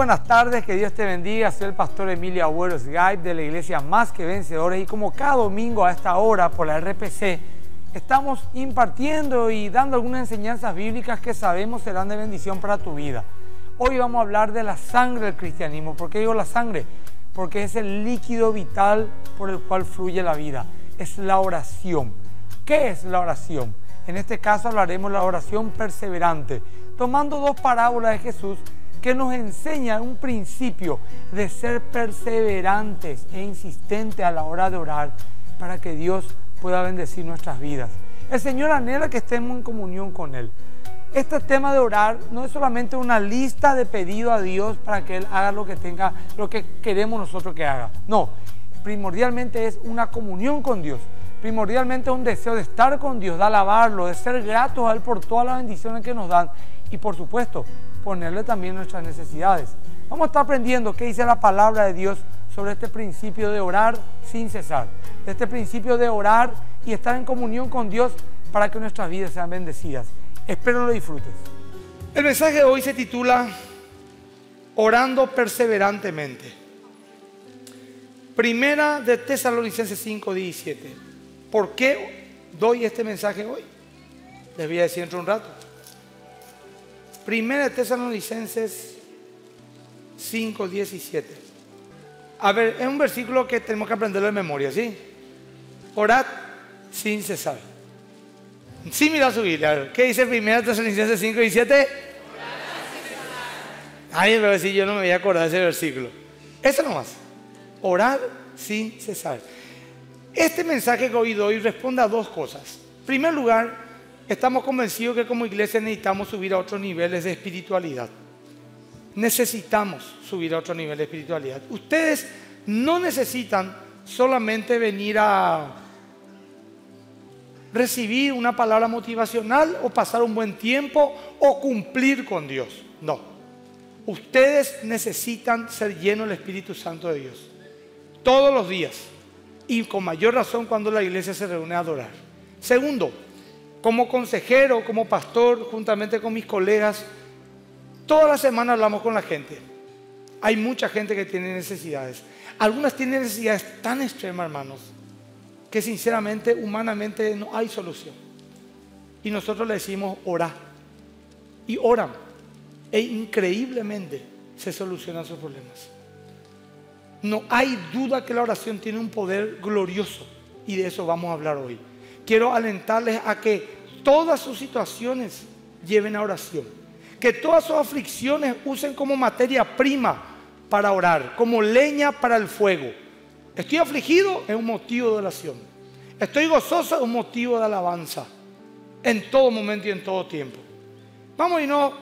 buenas tardes, que Dios te bendiga. Soy el pastor Emilio Agüero Sgaib de la iglesia Más que Vencedores, y como cada domingo a esta hora por la RPC estamos impartiendo y dando algunas enseñanzas bíblicas que sabemos serán de bendición para tu vida. Hoy vamos a hablar de la sangre del cristianismo. ¿Por qué digo la sangre? Porque es el líquido vital por el cual fluye la vida. Es la oración. ¿Qué es la oración? En este caso hablaremos de la oración perseverante, tomando dos parábolas de Jesús que nos enseñan un principio de ser perseverantes e insistentes a la hora de orar para que Dios pueda bendecir nuestras vidas. El Señor anhela que estemos en comunión con Él. Este tema de orar no es solamente una lista de pedido a Dios para que Él haga lo que queremos nosotros que haga. No, primordialmente es una comunión con Dios. Primordialmente es un deseo de estar con Dios, de alabarlo, de ser gratos a Él por todas las bendiciones que nos dan y, por supuesto, ponerle también nuestras necesidades. Vamos a estar aprendiendo qué dice la palabra de Dios sobre este principio de orar sin cesar, de este principio de orar y estar en comunión con Dios para que nuestras vidas sean bendecidas. Espero lo disfrutes. El mensaje de hoy se titula Orando perseverantemente. Primera de Tesalonicenses 5:17. ¿Por qué doy este mensaje hoy? Les voy a decir dentro de un rato. Primera de Tesalonicenses 5:17. A ver, es un versículo que tenemos que aprenderlo de memoria, ¿sí? Orad sin cesar. Sí, mira su Biblia. A ver, ¿qué dice Primera de Tesalonicenses 5:17? Ay, pero si yo no me voy a acordar de ese versículo. Eso nomás. Orar sin cesar. Este mensaje que hoy doy responde a dos cosas. En primer lugar, estamos convencidos que como iglesia necesitamos subir a otros niveles de espiritualidad. Necesitamos subir a otro nivel de espiritualidad. Ustedes no necesitan solamente venir a recibir una palabra motivacional o pasar un buen tiempo o cumplir con Dios. No. Ustedes necesitan ser llenos del Espíritu Santo de Dios todos los días y con mayor razón cuando la iglesia se reúne a adorar. Segundo, como consejero, como pastor, juntamente con mis colegas, toda la semana hablamos con la gente. Hay mucha gente que tiene necesidades. Algunas tienen necesidades tan extremas, hermanos, que sinceramente, humanamente no hay solución. Y nosotros le decimos orar. Y oran. E increíblemente se solucionan sus problemas. No hay duda que la oración tiene un poder glorioso. Y de eso vamos a hablar hoy. Quiero alentarles a que todas sus situaciones lleven a oración. Que todas sus aflicciones usen como materia prima para orar, como leña para el fuego. Estoy afligido, es un motivo de oración. Estoy gozoso, es un motivo de alabanza. En todo momento y en todo tiempo. Vamos y no,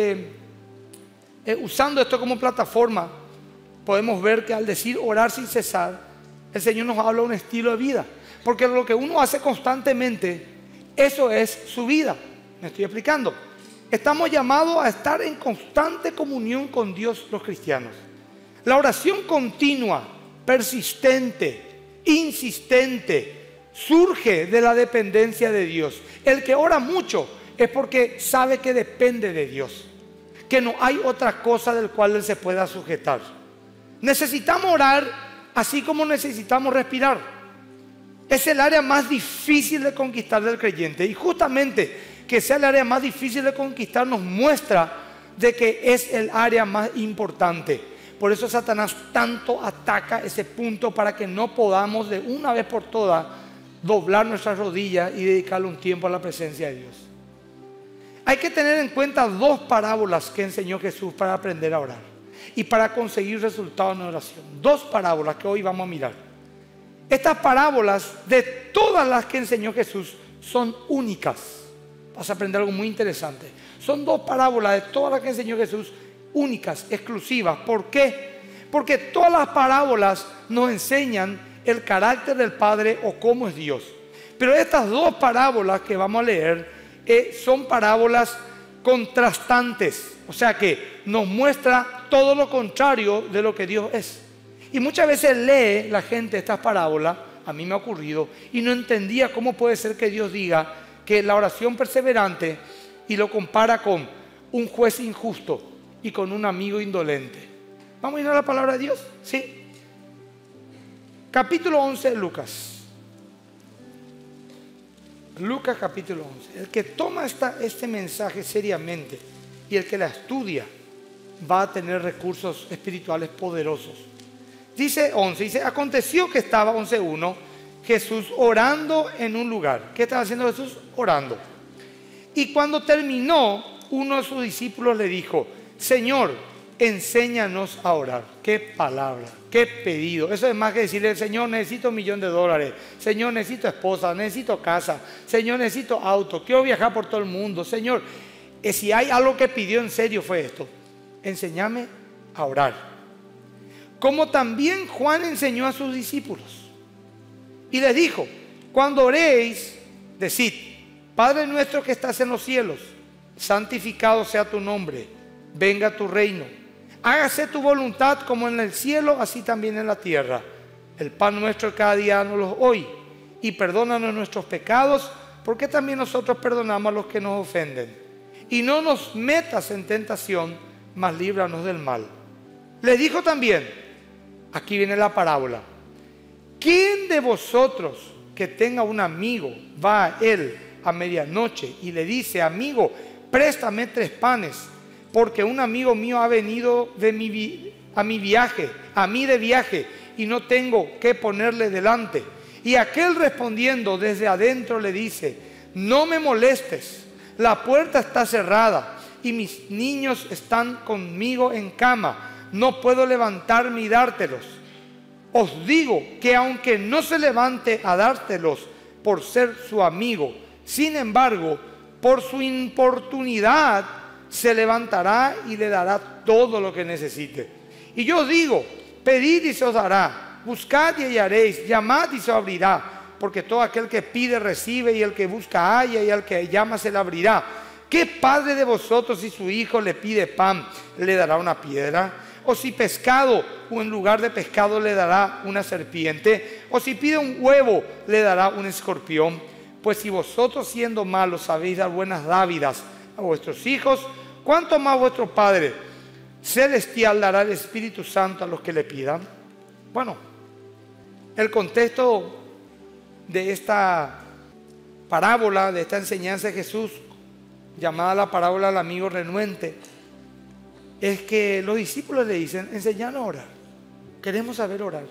usando esto como plataforma, podemos ver que al decir orar sin cesar, el Señor nos habla de un estilo de vida. Porque lo que uno hace constantemente, eso es su vida. ¿Me estoy explicando? Estamos llamados a estar en constante comunión con Dios los cristianos. La oración continua, persistente, insistente, surge de la dependencia de Dios. El que ora mucho es porque sabe que depende de Dios, que no hay otra cosa del cual Él se pueda sujetar. Necesitamos orar así como necesitamos respirar. Es el área más difícil de conquistar del creyente. Y justamente que sea el área más difícil de conquistar nos muestra de que es el área más importante. Por eso Satanás tanto ataca ese punto para que no podamos de una vez por todas doblar nuestras rodillas y dedicarle un tiempo a la presencia de Dios. Hay que tener en cuenta dos parábolas que enseñó Jesús para aprender a orar y para conseguir resultados en oración. Dos parábolas que hoy vamos a mirar. Estas parábolas, de todas las que enseñó Jesús, son únicas. Vas a aprender algo muy interesante. Son dos parábolas de todas las que enseñó Jesús, únicas, exclusivas. ¿Por qué? Porque todas las parábolas nos enseñan el carácter del Padre o cómo es Dios. Pero estas dos parábolas que vamos a leer son parábolas contrastantes. O sea que nos muestra todo lo contrario de lo que Dios es. Y muchas veces lee la gente estas parábolas, a mí me ha ocurrido, y no entendía cómo puede ser que Dios diga que la oración perseverante y lo compara con un juez injusto y con un amigo indolente. Vamos a ir a la palabra de Dios. Sí. Capítulo 11 de Lucas. Lucas capítulo 11. El que toma este mensaje seriamente y el que la estudia va a tener recursos espirituales poderosos. Dice 11, dice, aconteció que estaba 11:1, Jesús orando en un lugar. ¿Qué estaba haciendo Jesús? Orando. Y cuando terminó, uno de sus discípulos le dijo, Señor, enséñanos a orar. Qué palabra, qué pedido. Eso es más que decirle, Señor, necesito $1.000.000. Señor, necesito esposa, necesito casa. Señor, necesito auto. Quiero viajar por todo el mundo. Señor, si hay algo que pidió en serio fue esto. Enséñame a orar. Como también Juan enseñó a sus discípulos. Y les dijo, cuando oréis, decid, Padre nuestro que estás en los cielos, santificado sea tu nombre, venga tu reino. Hágase tu voluntad como en el cielo, así también en la tierra. El pan nuestro de cada día danos hoy. Y perdónanos nuestros pecados, porque también nosotros perdonamos a los que nos ofenden. Y no nos metas en tentación, mas líbranos del mal. Le dijo también, aquí viene la parábola. ¿Quién de vosotros que tenga un amigo va a él a medianoche y le dice, amigo, préstame 3 panes, porque un amigo mío ha venido a mi viaje, y no tengo qué ponerle delante? Y aquel respondiendo desde adentro le dice, no me molestes, la puerta está cerrada y mis niños están conmigo en cama, no puedo levantarme y dártelos. Os digo que aunque no se levante a dártelos por ser su amigo, sin embargo, por su importunidad se levantará y le dará todo lo que necesite. Y yo os digo, pedid y se os dará, buscad y hallaréis, llamad y se os abrirá, porque todo aquel que pide recibe, y el que busca halla, y al que llama se le abrirá. ¿Qué padre de vosotros, si su hijo le pide pan, le dará una piedra? O si pescado, o en lugar de pescado le dará una serpiente? O si pide un huevo, le dará un escorpión. Pues si vosotros siendo malos sabéis dar buenas dádivas a vuestros hijos, ¿cuánto más vuestro Padre Celestial dará el Espíritu Santo a los que le pidan? Bueno, el contexto de esta parábola, de esta enseñanza de Jesús, llamada la parábola del amigo renuente, es que los discípulos le dicen, enséñanos a orar, queremos saber orar.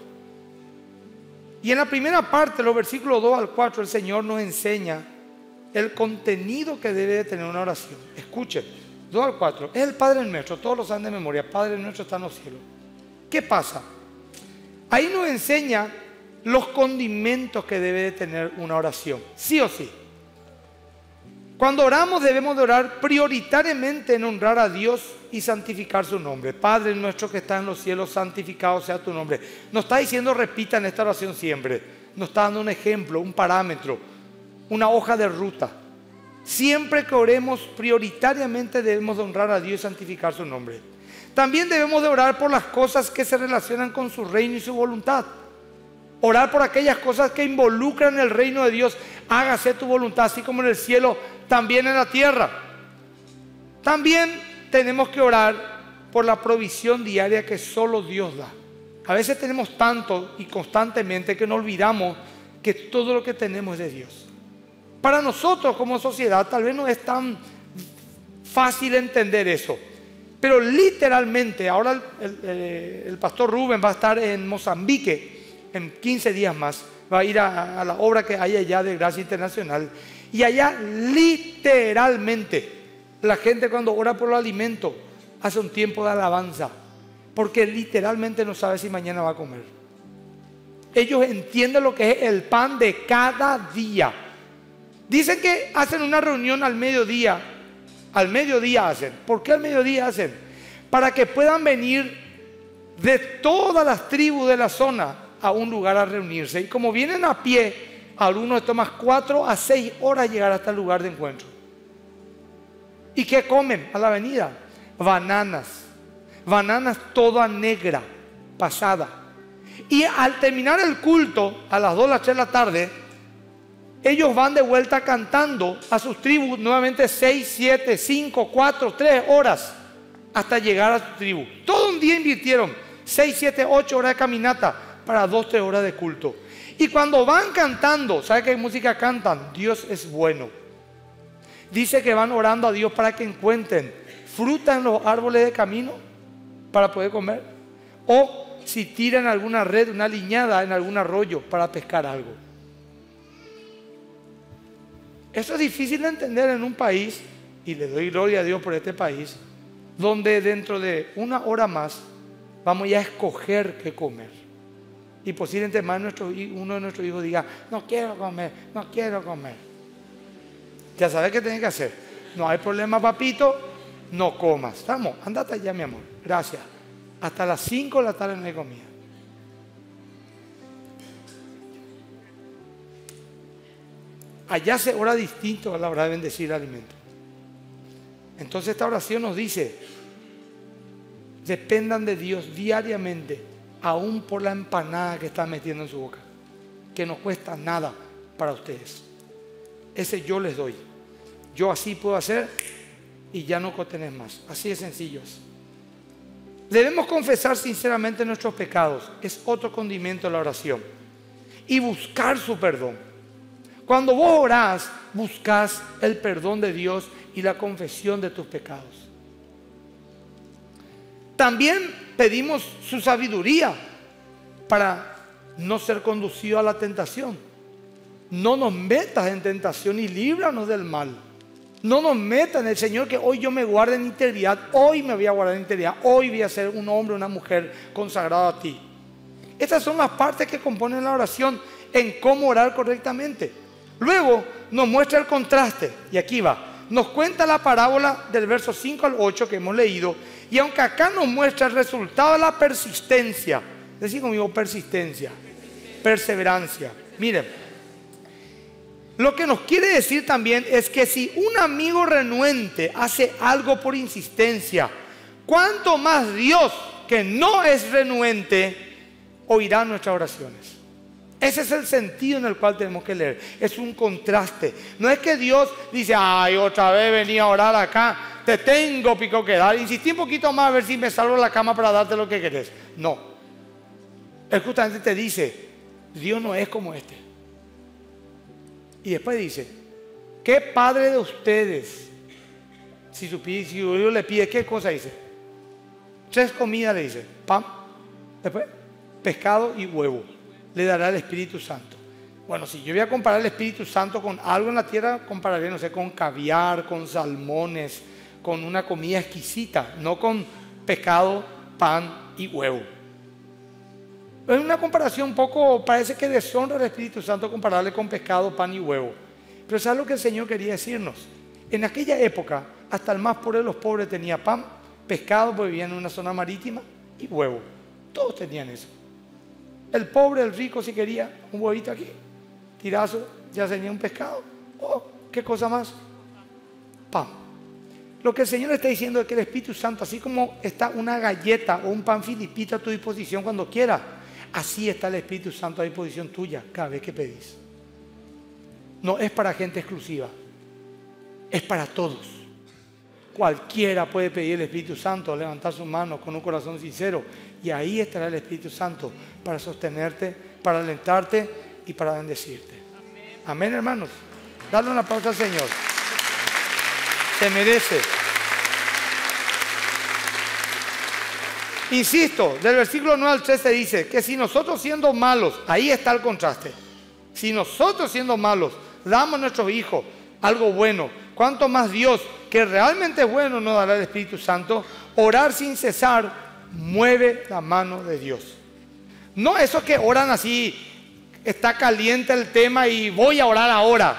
Y en la primera parte, los versículos 2 al 4, el Señor nos enseña el contenido que debe de tener una oración. Escuchen, 2 al 4, es el Padre nuestro, todos lo saben de memoria, Padre nuestro está en los cielos. ¿Qué pasa? Ahí nos enseña los condimentos que debe de tener una oración, sí o sí. Cuando oramos debemos de orar prioritariamente en honrar a Dios y santificar su nombre. Padre nuestro que estás en los cielos, santificado sea tu nombre. Nos está diciendo repitan esta oración siempre. Nos está dando un ejemplo, un parámetro, una hoja de ruta. Siempre que oremos prioritariamente debemos de honrar a Dios y santificar su nombre. También debemos de orar por las cosas que se relacionan con su reino y su voluntad. Orar por aquellas cosas que involucran el reino de Dios. Hágase tu voluntad, así como en el cielo, también en la tierra. También tenemos que orar por la provisión diaria que solo Dios da. A veces tenemos tanto y constantemente que nos olvidamos que todo lo que tenemos es de Dios. Para nosotros como sociedad tal vez no es tan fácil entender eso. Pero literalmente, ahora el pastor Rubén va a estar en Mozambique en 15 días más. Va a ir a la obra que hay allá de Gracia Internacional. Y allá literalmente la gente cuando ora por los alimentos hace un tiempo de alabanza. Porque literalmente no sabe si mañana va a comer. Ellos entienden lo que es el pan de cada día. Dicen que hacen una reunión al mediodía. Al mediodía hacen. ¿Por qué al mediodía hacen? Para que puedan venir de todas las tribus de la zona a un lugar a reunirse. Y como vienen a pie, a algunos les toma 4 a 6 horas llegar hasta el lugar de encuentro. ¿Y qué comen a la avenida? Bananas. Bananas toda negra, pasada. Y al terminar el culto, a las 2 a las 3 de la tarde, ellos van de vuelta cantando a sus tribus nuevamente 6, 7, 5, 4, 3 horas hasta llegar a su tribu. Todo un día invirtieron 6, 7, 8 horas de caminata para 2, 3 horas de culto. Y cuando van cantando, ¿sabe qué música cantan? Dios es bueno. Dice que van orando a Dios para que encuentren fruta en los árboles de camino para poder comer. O si tiran alguna red, una liñada en algún arroyo para pescar algo. Eso es difícil de entender en un país, y le doy gloria a Dios por este país, donde dentro de una hora más vamos ya a escoger qué comer. Y posiblemente más uno de nuestros hijos diga, no quiero comer, no quiero comer. Ya sabes qué tienes que hacer. No hay problema, papito, no comas. Vamos, andate allá, mi amor. Gracias. Hasta las 5 de la tarde no hay comida. Allá se ora distinto a la hora de bendecir el alimento. Entonces esta oración nos dice, dependan de Dios diariamente, aún por la empanada que están metiendo en su boca, que no cuesta nada para ustedes. Ese yo les doy. Yo así puedo hacer y ya no tenés más. Así de sencillos. Debemos confesar sinceramente nuestros pecados. Es otro condimento de la oración. Y buscar su perdón. Cuando vos orás, buscas el perdón de Dios y la confesión de tus pecados. También pedimos su sabiduría para no ser conducido a la tentación. No nos metas en tentación y líbranos del mal. No nos metas en el Señor, que hoy yo me guarde en integridad. Hoy me voy a guardar en integridad. Hoy voy a ser un hombre, una mujer consagrado a ti. Estas son las partes que componen la oración en cómo orar correctamente. Luego nos muestra el contraste. Y aquí va. Nos cuenta la parábola del verso 5 al 8 que hemos leído. Y aunque acá nos muestra el resultado de la persistencia. Decid conmigo, persistencia. Perseverancia. Miren. Lo que nos quiere decir también es que si un amigo renuente hace algo por insistencia, ¿cuánto más Dios, que no es renuente, oirá nuestras oraciones? Ese es el sentido en el cual tenemos que leer. Es un contraste. No es que Dios dice, ay, otra vez venía a orar acá, te tengo pico que dar, insistí un poquito más a ver si me salgo de la cama para darte lo que querés. No. Él justamente te dice, Dios no es como este. Y después dice, ¿qué padre de ustedes, si su hijo le pide, qué cosa dice? 3 comidas le dice, pan, después pescado y huevo, le dará el Espíritu Santo. Bueno, si yo voy a comparar el Espíritu Santo con algo en la tierra, compararé, no sé, con caviar, con salmones, con una comida exquisita, no con pescado, pan y huevo. Es una comparación un poco, parece que deshonra al Espíritu Santo compararle con pescado, pan y huevo. Pero ¿sabes lo que el Señor quería decirnos? En aquella época, hasta el más pobre de los pobres tenía pan, pescado, porque vivían en una zona marítima, y huevo. Todos tenían eso. El pobre, el rico, si quería un huevito aquí, tirazo, ya tenía un pescado. Oh, ¿qué cosa más? Pan. Lo que el Señor está diciendo es que el Espíritu Santo, así como está una galleta o un pan filipito a tu disposición cuando quieras, así está el Espíritu Santo a disposición tuya cada vez que pedís. No es para gente exclusiva, es para todos. Cualquiera puede pedir el Espíritu Santo, levantar sus manos con un corazón sincero, y ahí estará el Espíritu Santo para sostenerte, para alentarte y para bendecirte. Amén, hermanos. Dale una pausa al Señor. Se merece. Insisto, del versículo 9 al 13 dice que si nosotros siendo malos, ahí está el contraste. Si nosotros siendo malos damos a nuestros hijos algo bueno, ¿cuánto más Dios, que realmente es bueno, nos dará el Espíritu Santo? Orar sin cesar mueve la mano de Dios. No esos que oran así, está caliente el tema y voy a orar ahora.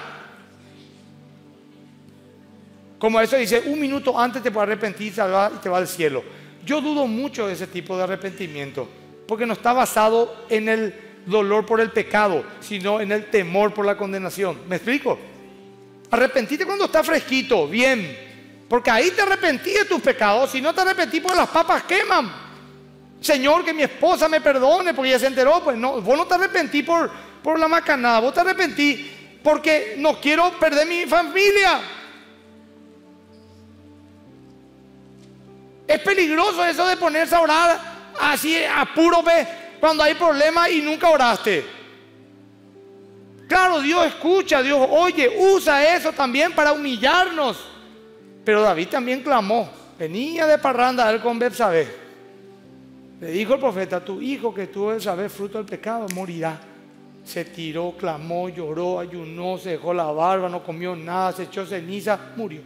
Como eso dice, 1 minuto antes te puedes arrepentir y te va al cielo. Yo dudo mucho de ese tipo de arrepentimiento, porque no está basado en el dolor por el pecado, sino en el temor por la condenación. ¿Me explico? Arrepentirte cuando está fresquito, bien, porque ahí te arrepentí de tus pecados. Si no te arrepentí porque las papas queman, Señor, que mi esposa me perdone porque ya se enteró, pues no, vos no te arrepentí por la macanada, vos te arrepentí porque no quiero perder mi familia. Es peligroso eso de ponerse a orar así a puro pe cuando hay problemas y nunca oraste. Claro, Dios escucha, Dios oye, usa eso también para humillarnos. Pero David también clamó, venía de parranda él con Betsabé. Le dijo el profeta, tu hijo que tuvo Betsabé, fruto del pecado, morirá. Se tiró, clamó, lloró, ayunó, se dejó la barba, no comió nada, se echó ceniza, murió.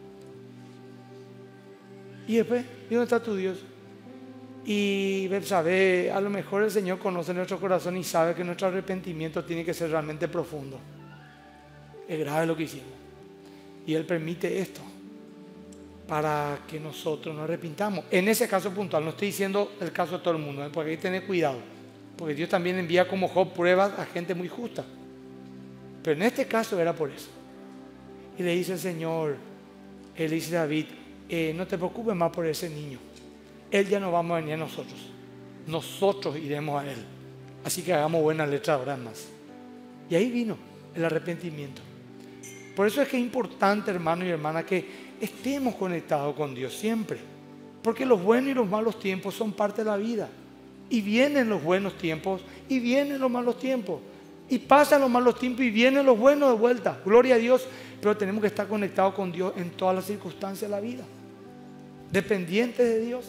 Y después, ¿y dónde está tu Dios? Y Betsabé, a lo mejor el Señor conoce nuestro corazón y sabe que nuestro arrepentimiento tiene que ser realmente profundo. Es grave lo que hicimos. Y Él permite esto para que nosotros nos arrepintamos. En ese caso puntual, no estoy diciendo el caso de todo el mundo, porque hay que tener cuidado. Porque Dios también envía como Job pruebas a gente muy justa. Pero en este caso era por eso. Y le dice el Señor, Él le dice a David, no te preocupes más por ese niño. Él ya no vamos a venir a nosotros. Nosotros iremos a Él. Así que hagamos buena letra ahora más. Y ahí vino el arrepentimiento. Por eso es que es importante, hermano y hermana, que estemos conectados con Dios siempre. Porque los buenos y los malos tiempos son parte de la vida. Y vienen los buenos tiempos y vienen los malos tiempos. Y pasan los malos tiempos y vienen los buenos de vuelta. Gloria a Dios. Pero tenemos que estar conectados con Dios en todas las circunstancias de la vida. Dependientes de Dios.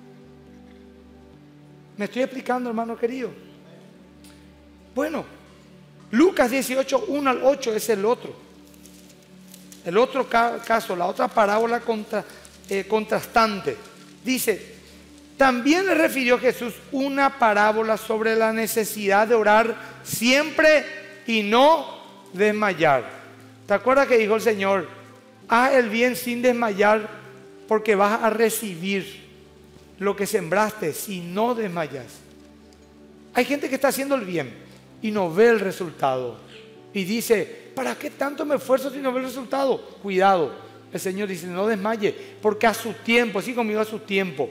¿Me estoy explicando, hermano querido? Bueno, Lucas 18, 1 al 8 es el otro. El otro caso, la otra parábola contrastante. Dice, también le refirió Jesús una parábola sobre la necesidad de orar siempre y no desmayar. ¿Te acuerdas que dijo el Señor? Haz el bien sin desmayar porque vas a recibir lo que sembraste si no desmayas. Hay gente que está haciendo el bien y no ve el resultado. Y dice, ¿para qué tanto me esfuerzo si no ve el resultado? Cuidado, el Señor dice, no desmaye, porque a su tiempo, así conmigo a su tiempo,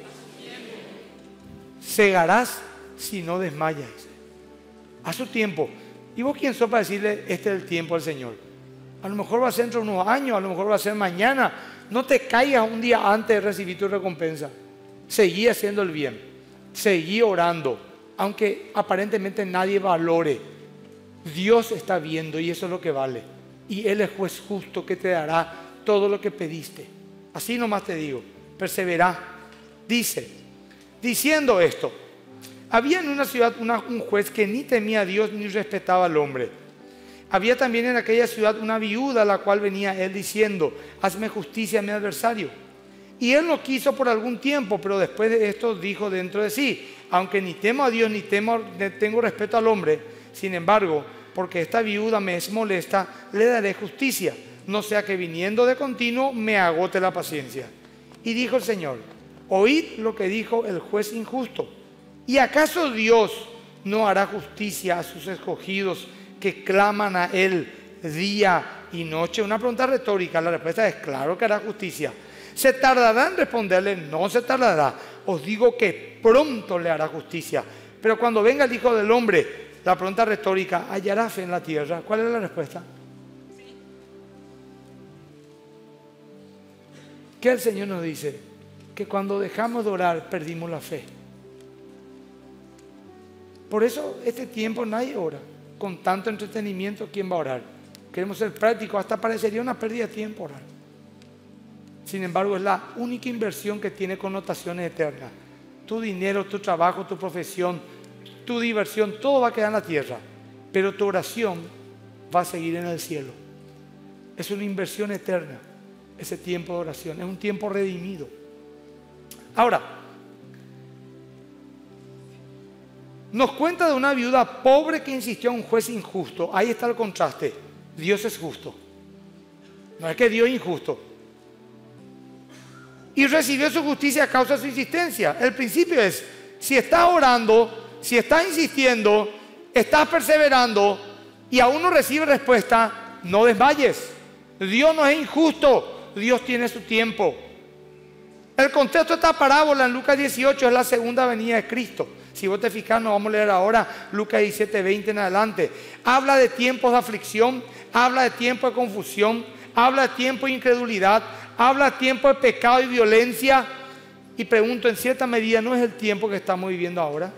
segarás si no desmayas. A su tiempo. ¿Y vos quién sos para decirle, este es el tiempo del Señor? A lo mejor va a ser dentro de unos años, a lo mejor va a ser mañana. No te caigas un día antes de recibir tu recompensa. Seguí haciendo el bien, seguí orando, aunque aparentemente nadie valore. Dios está viendo y eso es lo que vale. Y Él es juez justo que te dará todo lo que pediste. Así nomás te digo, persevera. Dice, diciendo esto, había en una ciudad un juez que ni temía a Dios ni respetaba al hombre. Había también en aquella ciudad una viuda a la cual venía él diciendo, hazme justicia a mi adversario. Y él no quiso por algún tiempo, pero después de esto dijo dentro de sí, aunque ni temo a Dios ni tengo respeto al hombre, sin embargo, porque esta viuda me es molesta, le daré justicia, no sea que viniendo de continuo me agote la paciencia. Y dijo el Señor, oíd lo que dijo el juez injusto. ¿Y acaso Dios no hará justicia a sus escogidos que claman a Él día y noche? Una pregunta retórica, la respuesta es claro que hará justicia. ¿Se tardará en responderle? No se tardará. Os digo que pronto le hará justicia. Pero cuando venga el Hijo del Hombre, la pregunta retórica, ¿hallará fe en la tierra? ¿Cuál es la respuesta? Sí. ¿Qué el Señor nos dice? Que cuando dejamos de orar, perdimos la fe. Por eso este tiempo nadie ora. Con tanto entretenimiento, ¿quién va a orar? Queremos ser prácticos, hasta parecería una pérdida de tiempo orar. Sin embargo, es la única inversión que tiene connotaciones eternas. Tu dinero, tu trabajo, tu profesión, tu diversión, todo va a quedar en la tierra. Pero tu oración va a seguir en el cielo. Es una inversión eterna, ese tiempo de oración. Es un tiempo redimido. Ahora, nos cuenta de una viuda pobre que insistió a un juez injusto. Ahí está el contraste. Dios es justo. No es que Dios es injusto. Y recibió su justicia a causa de su insistencia. El principio es, si estás orando, si estás insistiendo, estás perseverando y aún no recibes respuesta, no desmayes. Dios no es injusto, Dios tiene su tiempo. El contexto de esta parábola en Lucas 18 es la segunda venida de Cristo. Si vos te fijas, nos vamos a leer ahora Lucas 17, 20 en adelante. Habla de tiempos de aflicción, habla de tiempos de confusión, habla de tiempos de incredulidad, habla de tiempos de pecado y violencia. Y pregunto, en cierta medida, ¿no es el tiempo que estamos viviendo ahora?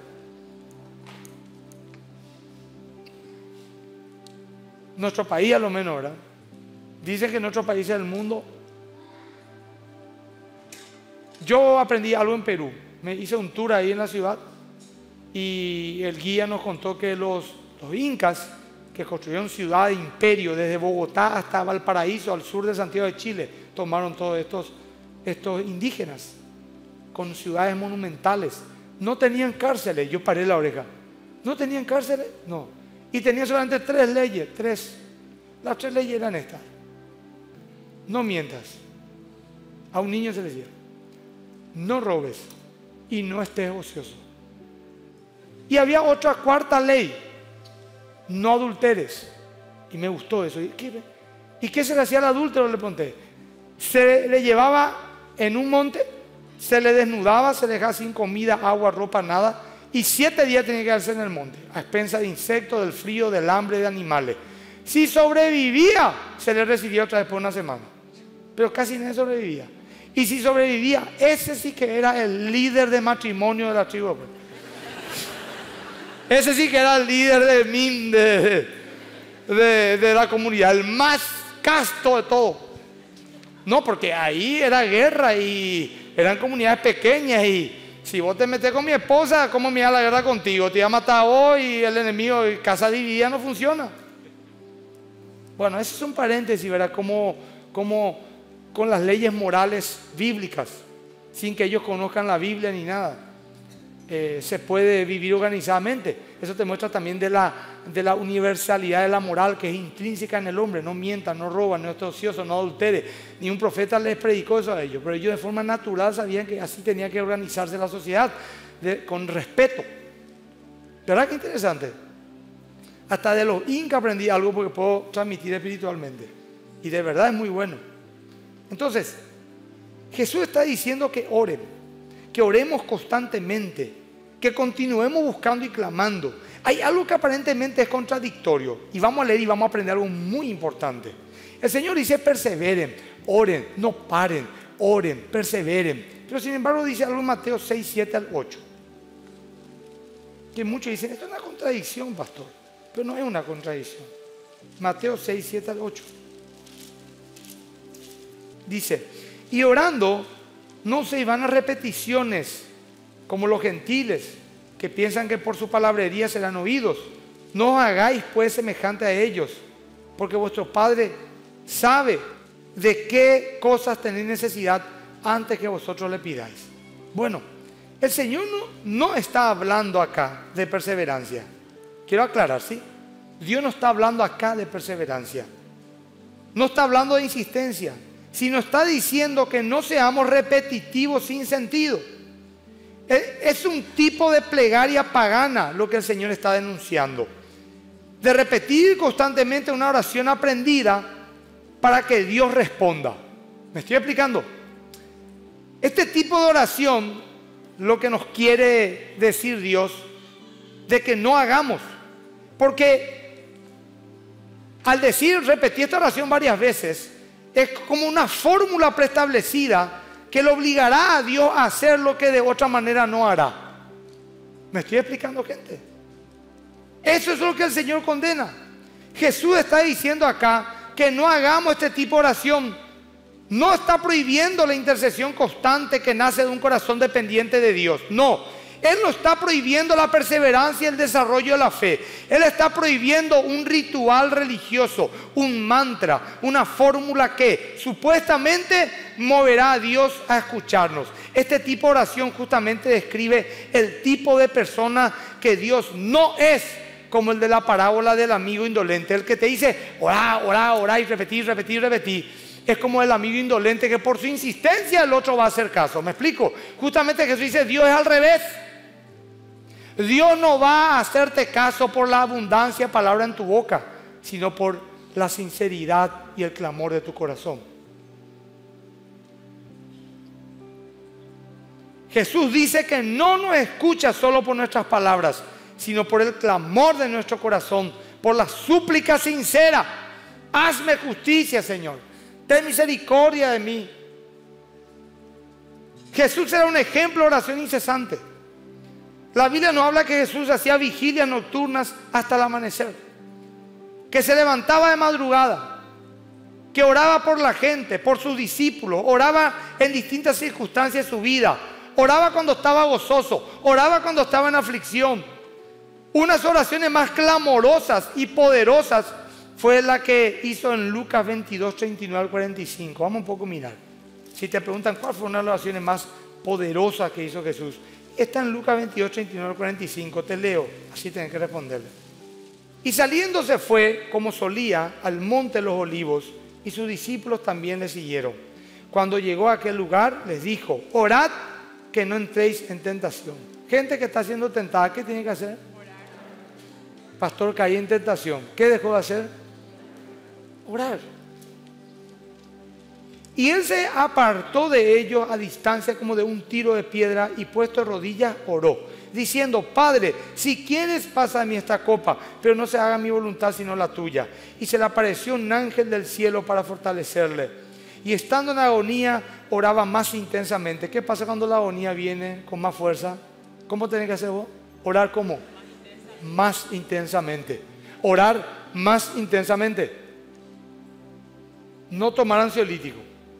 Nuestro país a lo menos, ¿verdad? Dicen que en otros países del mundo. Yo aprendí algo en Perú. Me hice un tour ahí en la ciudad y el guía nos contó que los incas, que construyeron ciudad de imperio desde Bogotá hasta Valparaíso, al sur de Santiago de Chile, tomaron todos estos indígenas con ciudades monumentales. No tenían cárceles. Yo paré la oreja. ¿No tenían cárceles? No. Y tenían solamente 3 leyes. 3. Las 3 leyes eran estas. No mientas. A un niño se le decía: no robes y no estés ocioso. Y había otra 4ª ley: no adulteres. Y me gustó eso. ¿Y qué se le hacía al adúltero? Le pregunté. Se le llevaba en un monte, se le desnudaba, se le dejaba sin comida, agua, ropa, nada, y 7 días tenía que quedarse en el monte, a expensas de insectos, del frío, del hambre, de animales. Si sobrevivía, se le recibía otra vez por una semana, pero casi nadie sobrevivía. Y si sobrevivía, ese sí que era el líder de matrimonio de la tribu. Ese sí que era el líder de la comunidad, el más casto de todo. No, porque ahí era guerra y eran comunidades pequeñas, y si vos te metés con mi esposa, ¿cómo me da la guerra contigo? Te iba a matar hoy y el enemigo, y casa dividida no funciona. Bueno, ese es un paréntesis, ¿verdad? Como con las leyes morales bíblicas, sin que ellos conozcan la Biblia ni nada, se puede vivir organizadamente. Eso te muestra también de la universalidad de la moral que es intrínseca en el hombre. No mientan, no roban, no esté ocioso, no adultere. Ni un profeta les predicó eso a ellos, pero ellos de forma natural sabían que así tenía que organizarse la sociedad, con respeto. ¿Verdad que interesante? Hasta de los incas aprendí algo porque puedo transmitir espiritualmente, y de verdad es muy bueno. Entonces, Jesús está diciendo que oren, que oremos constantemente, que continuemos buscando y clamando. Hay algo que aparentemente es contradictorio, y vamos a leer y vamos a aprender algo muy importante. El Señor dice: perseveren, oren, no paren, oren, perseveren. Pero sin embargo dice algo en Mateo 6, 7 al 8. Que muchos dicen: esto es una contradicción, pastor. Pero no es una contradicción. Mateo 6, 7 al 8. Dice: y orando, no se van a repeticiones como los gentiles, que piensan que por su palabrería serán oídos. No os hagáis pues semejante a ellos, porque vuestro Padre sabe de qué cosas tenéis necesidad antes que vosotros le pidáis. Bueno, el Señor no está hablando acá de perseverancia. Quiero aclarar, ¿sí? Dios no está hablando acá de perseverancia. No está hablando de insistencia, sino está diciendo que no seamos repetitivos sin sentido. Es un tipo de plegaria pagana lo que el Señor está denunciando. De repetir constantemente una oración aprendida para que Dios responda. ¿Me estoy explicando? Este tipo de oración, lo que nos quiere decir Dios, de que no hagamos. Porque al repetir esta oración varias veces, es como una fórmula preestablecida que le obligará a Dios a hacer lo que de otra manera no hará. ¿Me estoy explicando, gente? Eso es lo que el Señor condena. Jesús está diciendo acá que no hagamos este tipo de oración. No está prohibiendo la intercesión constante que nace de un corazón dependiente de Dios. No. Él no está prohibiendo la perseverancia y el desarrollo de la fe. Él está prohibiendo un ritual religioso, un mantra, una fórmula que supuestamente moverá a Dios a escucharnos. Este tipo de oración justamente describe el tipo de persona que Dios no es, como el de la parábola del amigo indolente. El que te dice: orá, orá, orá, y repetir, repetir, repetir. Es como el amigo indolente que por su insistencia el otro va a hacer caso. ¿Me explico? Justamente Jesús dice: Dios es al revés. Dios no va a hacerte caso por la abundancia de palabra en tu boca, sino por la sinceridad y el clamor de tu corazón. Jesús dice que no nos escucha solo por nuestras palabras, sino por el clamor de nuestro corazón, por la súplica sincera. Hazme justicia, Señor. Ten misericordia de mí. Jesús era un ejemplo de oración incesante. La Biblia nos habla que Jesús hacía vigilias nocturnas hasta el amanecer, que se levantaba de madrugada, que oraba por la gente, por sus discípulos, oraba en distintas circunstancias de su vida, oraba cuando estaba gozoso, oraba cuando estaba en aflicción. Unas oraciones más clamorosas y poderosas fue la que hizo en Lucas 22, 39 al 45. Vamos un poco a mirar. Si te preguntan cuál fue una de las oraciones más poderosas que hizo Jesús, está en Lucas 22, 39 al 45. Te leo, así tienes que responderle. Y saliéndose fue, como solía, al monte de los olivos, y sus discípulos también le siguieron. Cuando llegó a aquel lugar, les dijo: orad que no entréis en tentación. Gente que está siendo tentada, ¿qué tiene que hacer? Pastor, caí en tentación. ¿Qué dejó de hacer? Orar. Y él se apartó de ellos a distancia como de un tiro de piedra, y puesto de rodillas oró, diciendo: Padre, si quieres, pasa de mí esta copa, pero no se haga mi voluntad sino la tuya. Y se le apareció un ángel del cielo para fortalecerle. Y estando en agonía, oraba más intensamente. ¿Qué pasa cuando la agonía viene con más fuerza? ¿Cómo tenés que hacer vos? Orar ¿cómo? Más intensamente. Orar más intensamente. No tomar ansiolítico.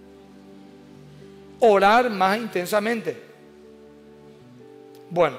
Orar más intensamente. Bueno,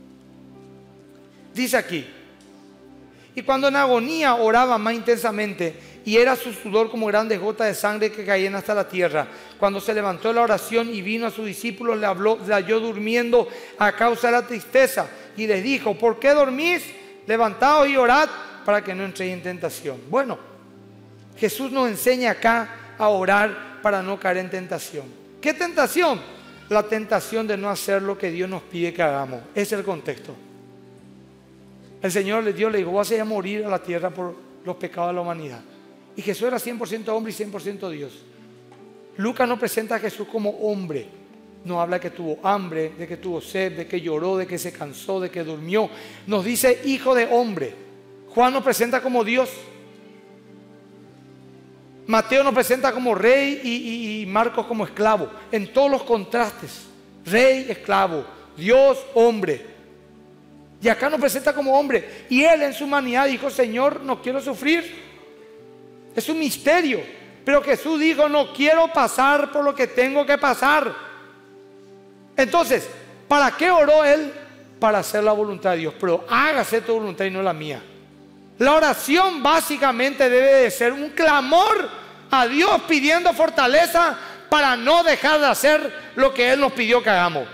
dice aquí: y cuando en agonía oraba más intensamente, y era su sudor como grandes gotas de sangre que caían hasta la tierra, cuando se levantó de la oración y vino a sus discípulos, le halló durmiendo a causa de la tristeza, y les dijo: ¿por qué dormís? Levantaos y orad para que no entréis en tentación. Bueno, Jesús nos enseña acá a orar para no caer en tentación. ¿Qué tentación? La tentación de no hacer lo que Dios nos pide que hagamos. Ese es el contexto. El Señor le dijo: vas a morir a la tierra por los pecados de la humanidad. Y Jesús era 100% hombre y 100% Dios. Lucas nos presenta a Jesús como hombre. Nos habla que tuvo hambre, de que tuvo sed, de que lloró, de que se cansó, de que durmió. Nos dice hijo de hombre. Juan nos presenta como Dios. Mateo nos presenta como rey y Marcos como esclavo. En todos los contrastes. Rey, esclavo. Dios, hombre. Y acá nos presenta como hombre. Y él en su humanidad dijo: Señor, no quiero sufrir. Es un misterio. Pero Jesús dijo: no quiero pasar por lo que tengo que pasar. Entonces, ¿para qué oró él? Para hacer la voluntad de Dios. Pero hágase tu voluntad y no la mía. La oración básicamente debe de ser un clamor a Dios pidiendo fortaleza para no dejar de hacer lo que Él nos pidió que hagamos.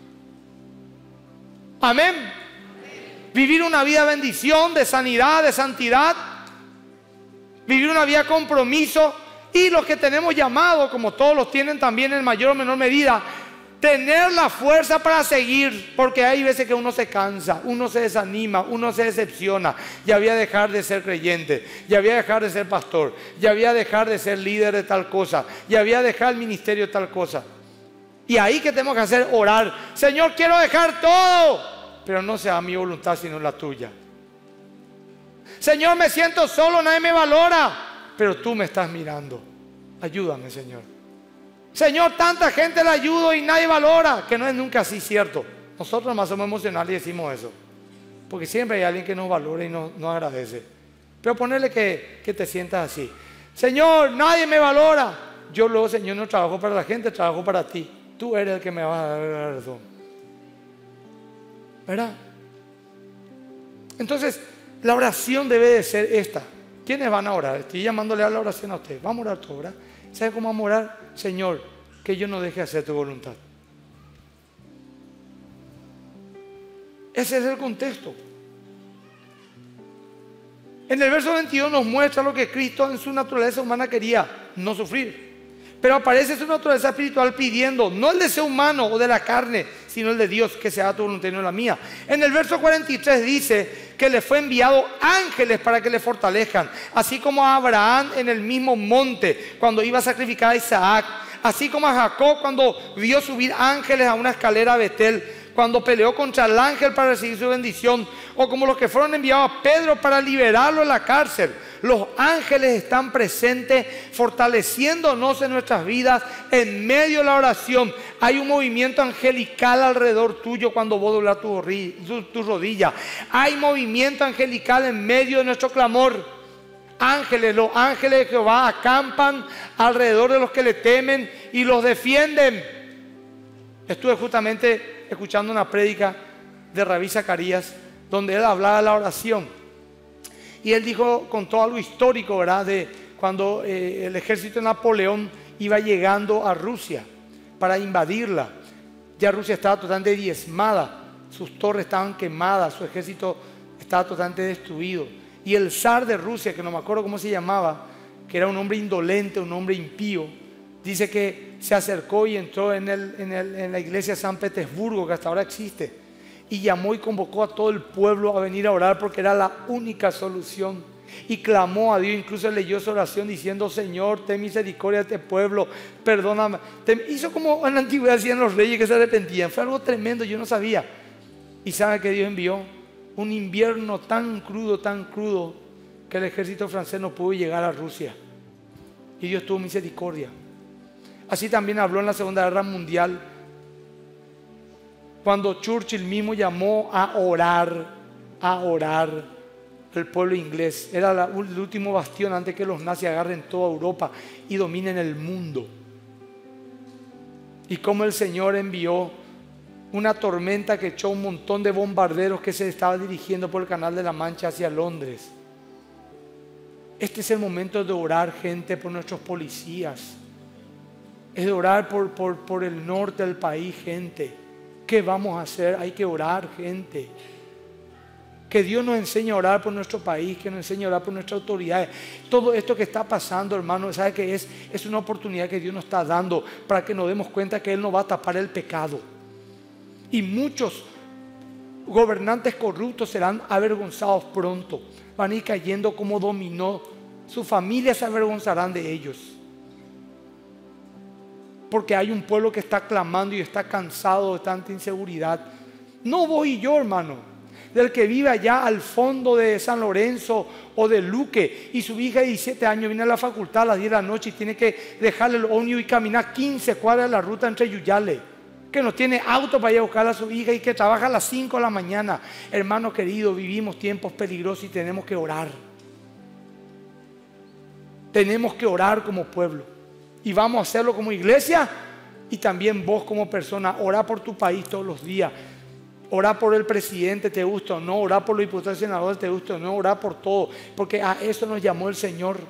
Amén. Vivir una vida de bendición, de sanidad, de santidad. Vivir una vida de compromiso. Y los que tenemos llamado, como todos los tienen también en mayor o menor medida, tener la fuerza para seguir, porque hay veces que uno se cansa, uno se desanima, uno se decepciona. Ya voy a dejar de ser creyente, ya voy a dejar de ser pastor, ya voy a dejar de ser líder de tal cosa, ya voy a dejar el ministerio de tal cosa. Y ahí que tenemos que hacer, orar: Señor, quiero dejar todo, pero no sea mi voluntad sino la tuya. Señor, me siento solo, nadie me valora, pero tú me estás mirando. Ayúdame, Señor. Señor, tanta gente le ayudo y nadie valora. Que no es nunca así, cierto. Nosotros nomás somos emocionales y decimos eso, porque siempre hay alguien que nos valora y nos agradece. Pero ponerle que te sientas así: Señor, nadie me valora. Yo luego, Señor, no trabajo para la gente, trabajo para ti. Tú eres el que me va a dar la razón, ¿verdad? Entonces, la oración debe de ser esta. ¿Quiénes van a orar? Estoy llamándole a la oración a ustedes. Vamos a orar todos, ¿verdad? ¿Sabe cómo vamos a orar? Señor, que yo no deje de hacer tu voluntad. Ese es el contexto. En el verso 22 nos muestra lo que Cristo en su naturaleza humana quería: no sufrir. Pero aparece su naturaleza espiritual pidiendo, no el deseo humano o de la carne, sino el de Dios, que se haga tu voluntad y no la mía. En el verso 43 dice que le fue enviado ángeles para que le fortalezcan, así como a Abraham en el mismo monte cuando iba a sacrificar a Isaac, así como a Jacob cuando vio subir ángeles a una escalera a Betel, cuando peleó contra el ángel para recibir su bendición, o como los que fueron enviados a Pedro para liberarlo de la cárcel, Los ángeles están presentes, fortaleciéndonos en nuestras vidas en medio de la oración. Hay un movimiento angelical alrededor tuyo cuando vos doblas tu rodilla. Hay movimiento angelical en medio de nuestro clamor. Ángeles, los ángeles de Jehová acampan alrededor de los que le temen y los defienden. Estuve justamente escuchando una prédica de Rabí Zacarías, donde él hablaba de la oración. Y él dijo, contó algo histórico, ¿verdad? De cuando el ejército de Napoleón iba llegando a Rusia para invadirla. Ya Rusia estaba totalmente diezmada, sus torres estaban quemadas, su ejército estaba totalmente destruido. Y el zar de Rusia, que no me acuerdo cómo se llamaba, que era un hombre indolente, un hombre impío, dice que se acercó y entró en la iglesia de San Petersburgo, que hasta ahora existe, y llamó y convocó a todo el pueblo a venir a orar porque era la única solución. Y clamó a Dios, incluso leyó su oración diciendo: Señor, ten misericordia de este pueblo, perdóname. Hizo como en la antigüedad hacían los reyes que se arrepentían. Fue algo tremendo, yo no sabía. Y sabe que Dios envió un invierno tan crudo, que el ejército francés no pudo llegar a Rusia. Y Dios tuvo misericordia. Así también habló en la Segunda Guerra Mundial, cuando Churchill mismo llamó a orar el pueblo inglés. Era el último bastión antes que los nazis agarren toda Europa y dominen el mundo. Y como el Señor envió una tormenta que echó un montón de bombarderos que se estaba dirigiendo por el Canal de la Mancha hacia Londres. Este es el momento de orar, gente, por nuestros policías. Es de orar por el norte del país, gente. ¿Qué vamos a hacer? Hay que orar, gente. Que Dios nos enseñe a orar por nuestro país, que nos enseñe a orar por nuestras autoridades. Todo esto que está pasando, hermano, ¿sabe qué es? Es una oportunidad que Dios nos está dando para que nos demos cuenta que Él nos va a tapar el pecado. Y muchos gobernantes corruptos serán avergonzados pronto. Van a ir cayendo como dominó. Sus familias se avergonzarán de ellos. Porque hay un pueblo que está clamando y está cansado de tanta inseguridad. No voy yo, hermano, del que vive allá al fondo de San Lorenzo o de Luque, y su hija de 17 años viene a la facultad a las 10 de la noche y tiene que dejarle el ómnibus y caminar 15 cuadras de la ruta entre Yuyale, que no tiene auto para ir a buscar a su hija y que trabaja a las 5 de la mañana. Hermano querido, vivimos tiempos peligrosos y tenemos que orar. Tenemos que orar como pueblo. Y vamos a hacerlo como iglesia y también vos como persona. Orá por tu país todos los días. Orá por el presidente, te gusta o no. Orá por los diputados y senadores, te gusta o no. Orá por todo. Porque a eso nos llamó el Señor.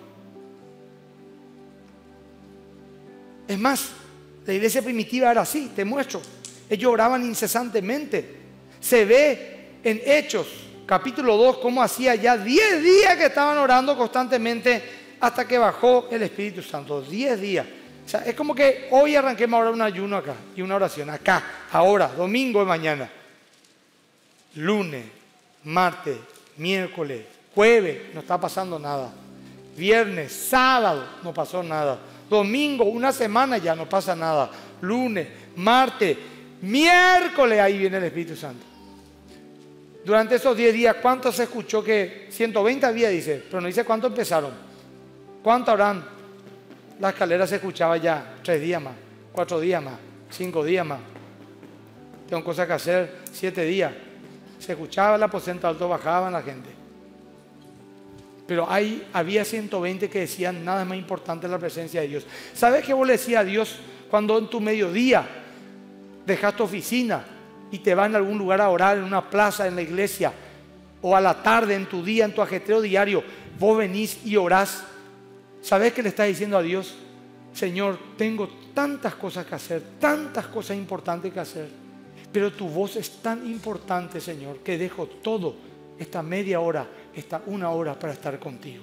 Es más, la iglesia primitiva era así, te muestro. Ellos oraban incesantemente. Se ve en Hechos, capítulo 2, cómo hacía ya 10 días que estaban orando constantemente hasta que bajó el Espíritu Santo. 10 días. O sea, es como que hoy arranquemos ahora un ayuno acá y una oración acá, ahora, domingo y mañana. Lunes, martes, miércoles, jueves, no está pasando nada. Viernes, sábado, no pasó nada. Domingo, una semana ya no pasa nada. Lunes, martes, miércoles, ahí viene el Espíritu Santo. Durante esos 10 días, ¿cuánto se escuchó? Que 120 había, dice, pero no dice cuánto empezaron. ¿Cuánto habrán? La escalera se escuchaba ya 3 días más, 4 días más, 5 días más. Tengo cosas que hacer, 7 días. Se escuchaba el aposento alto, bajaban la gente. Pero había 120 que decían: nada es más importante la presencia de Dios. ¿Sabes qué vos le decías a Dios cuando en tu mediodía dejas tu oficina y te vas en algún lugar a orar, en una plaza, en la iglesia, o a la tarde, en tu día, en tu ajetreo diario, vos venís y orás? ¿Sabes qué le estás diciendo a Dios? Señor, tengo tantas cosas que hacer, tantas cosas importantes que hacer, pero tu voz es tan importante, Señor, que dejo todo, esta media hora, esta 1 hora para estar contigo.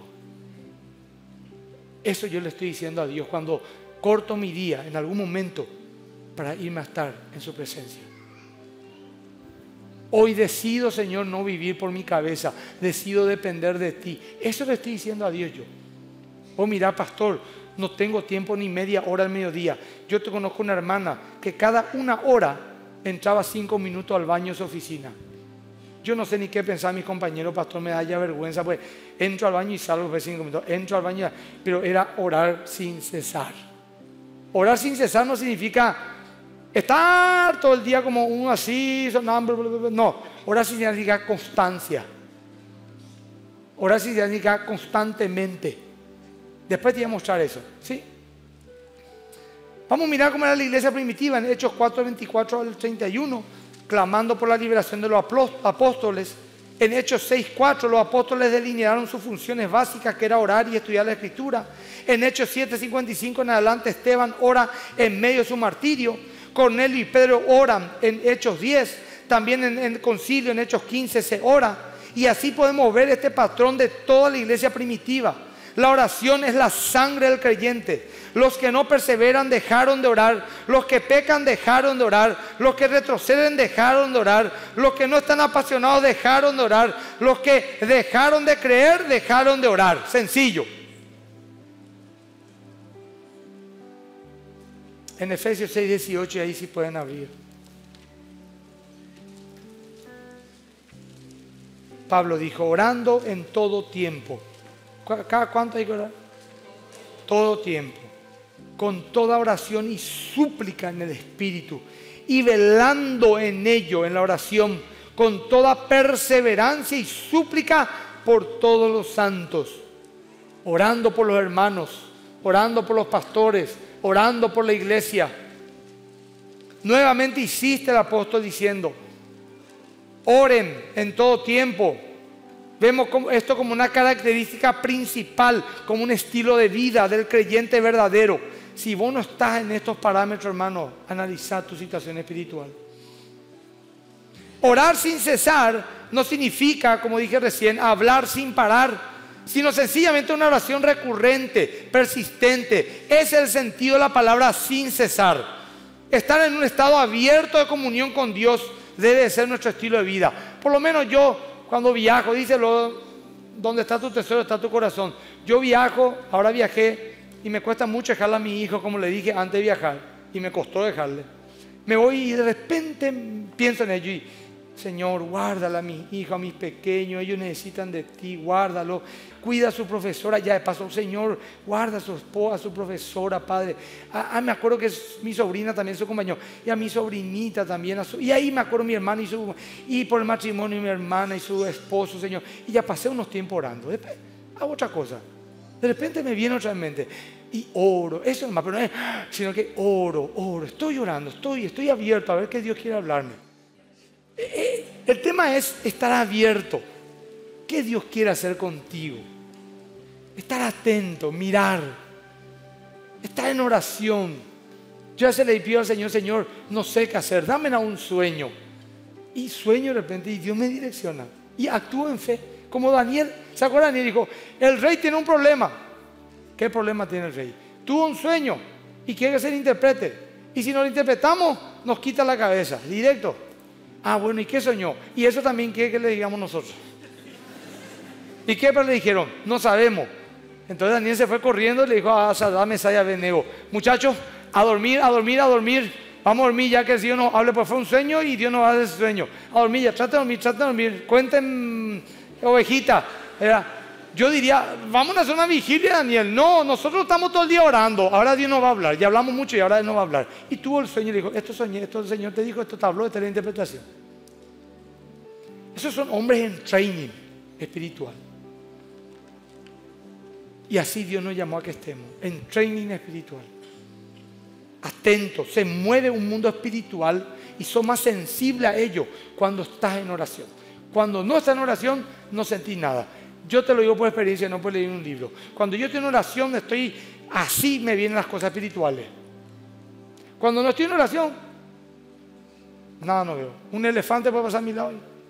Eso yo le estoy diciendo a Dios cuando corto mi día en algún momento para irme a estar en su presencia. Hoy decido, Señor, no vivir por mi cabeza, decido depender de ti. Eso le estoy diciendo a Dios yo. Oh, mira, pastor, no tengo tiempo ni media hora al mediodía. Yo te conozco una hermana que cada 1 hora entraba 5 minutos al baño de su oficina. Yo no sé ni qué pensaba mis compañeros, pastor, me da ya vergüenza, pues entro al baño y salgo después de 5 minutos, entro al baño, pero era orar sin cesar. Orar sin cesar no significa estar todo el día como uno así, no, orar significa constancia. Orar significa constantemente. Después te voy a mostrar eso, ¿sí? Vamos a mirar cómo era la iglesia primitiva en Hechos 4, 24 al 31, clamando por la liberación de los apóstoles. En Hechos 6, 4, los apóstoles delinearon sus funciones básicas, que era orar y estudiar la Escritura. En Hechos 7, 55 en adelante, Esteban ora en medio de su martirio. Cornelio y Pedro oran en Hechos 10. También en el concilio, en Hechos 15, se ora. Y así podemos ver este patrón de toda la iglesia primitiva. La oración es la sangre del creyente. Los que no perseveran dejaron de orar. Los que pecan dejaron de orar. Los que retroceden dejaron de orar. Los que no están apasionados dejaron de orar. Los que dejaron de creer dejaron de orar. Sencillo. En Efesios 6, 18, ahí sí pueden abrir. Pablo dijo, orando en todo tiempo. ¿Cada cuánto hay que orar? Todo tiempo. Con toda oración y súplica en el Espíritu. Y velando en ello, en la oración, con toda perseverancia y súplica por todos los santos. Orando por los hermanos, orando por los pastores, orando por la iglesia. Nuevamente insiste el apóstol diciendo, oren en todo tiempo. Vemos esto como una característica principal, como un estilo de vida del creyente verdadero. Si vos no estás en estos parámetros, hermano, analiza tu situación espiritual. Orar sin cesar no significa, como dije recién, hablar sin parar, sino sencillamente una oración recurrente, persistente. Ese es el sentido de la palabra sin cesar. Estar en un estado abierto de comunión con Dios debe ser nuestro estilo de vida. Por lo menos yo, cuando viajo, díselo, donde está tu tesoro está tu corazón. Yo viajo, ahora viajé y me cuesta mucho dejarle a mi hijo, como le dije antes de viajar, y me costó dejarle. Me voy y de repente pienso en ello y, Señor, guárdala a mi hijo, a mis pequeños, ellos necesitan de ti, guárdalo. Cuida a su profesora, ya de paso, Señor, guarda a su esposa, a su profesora, Padre. Me acuerdo que es mi sobrina también, su compañero, y a mi sobrinita también. Y ahí me acuerdo mi hermana y por el matrimonio mi hermana y su esposo, Señor. Y ya pasé unos tiempos orando. Después hago otra cosa. De repente me viene otra mente y oro. Eso nomás, pero no es, sino que oro. Estoy orando, estoy abierto a ver qué Dios quiere hablarme. El tema es estar abierto. ¿Qué Dios quiere hacer contigo? Estar atento, mirar, estar en oración. Yo a veces le pido al Señor, Señor, no sé qué hacer, dame un sueño. Y sueño de repente y Dios me direcciona. Y actúo en fe. Como Daniel, ¿se acuerdan? Daniel dijo, el rey tiene un problema. ¿Qué problema tiene el rey? Tuvo un sueño y quiere ser intérprete. Y si no lo interpretamos, nos quita la cabeza, directo. Bueno, ¿y qué soñó? Y eso también quiere que le digamos nosotros. ¿Y qué le dijeron? No sabemos. Entonces Daniel se fue corriendo y le dijo a Sadrach, Mesach y Abednego, muchachos, a dormir. Vamos a dormir ya que el Dios nos hable, pues fue un sueño y Dios nos va a dar ese sueño. A dormir ya, trata de dormir. Cuenten, ovejita. Yo diría, vamos a hacer una vigilia, Daniel. No, nosotros estamos todo el día orando. Ahora Dios nos va a hablar. Ya hablamos mucho y ahora Él nos va a hablar. Y tuvo el sueño y le dijo, esto soñé, esto el Señor te dijo, esto te habló, esta es la interpretación. Esos son hombres en training espiritual. Y así Dios nos llamó a que estemos, en training espiritual. Atentos, se mueve un mundo espiritual y son más sensibles a ello cuando estás en oración. Cuando no estás en oración, no sentís nada. Yo te lo digo por experiencia, no por leer un libro. Cuando yo estoy en oración, así me vienen las cosas espirituales. Cuando no estoy en oración, nada no veo. Un elefante puede pasar a mi lado.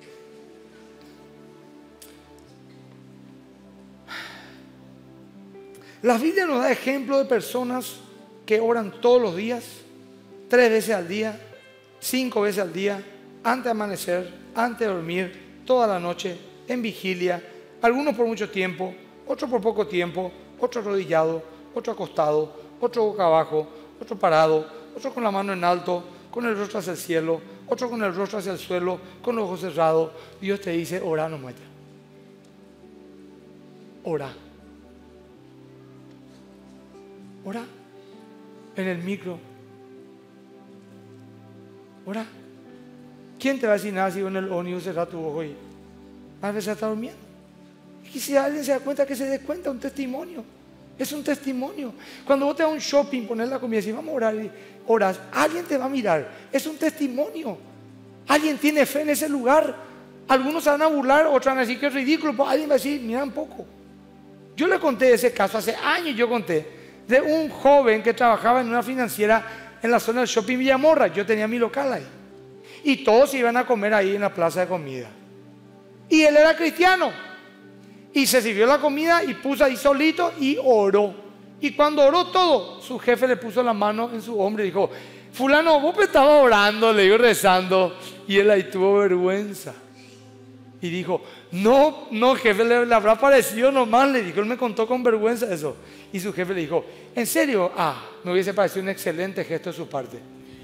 La Biblia nos da ejemplo de personas que oran todos los días, 3 veces al día, 5 veces al día, antes de amanecer, antes de dormir, toda la noche, en vigilia, algunos por mucho tiempo, otros por poco tiempo, otro arrodillado, otro acostado, otro boca abajo, otro parado, otro con la mano en alto, con el rostro hacia el cielo, otro con el rostro hacia el suelo, con los ojos cerrados. Dios te dice, ora, no muestra. Ora. Ora. En el micro. Ora. ¿Quién te va a decir nada si en el ómnibus cerrar tu ojo y a veces está durmiendo? Y si alguien se da cuenta, que se dé cuenta, un testimonio. Es un testimonio. Cuando vos te vas a un shopping, poner la comida y decís, vamos a orar, y oras, alguien te va a mirar. Es un testimonio. Alguien tiene fe en ese lugar. Algunos se van a burlar, otros van a decir que es ridículo, pues alguien va a decir, mira un poco. Yo le conté ese caso, hace años yo conté, de un joven que trabajaba en una financiera en la zona del shopping Villamorra. Yo tenía mi local ahí. Y todos iban a comer ahí en la plaza de comida. Y él era cristiano. Y se sirvió la comida y puso ahí solito y oró. Y cuando oró todo, su jefe le puso la mano en su hombro y dijo, fulano, vos me estabas orando, le digo, rezando. Y él ahí tuvo vergüenza. Y dijo, no, jefe, le habrá parecido nomás, le dijo, él me contó con vergüenza eso. Y su jefe le dijo, ¿en serio? Me hubiese parecido un excelente gesto de su parte.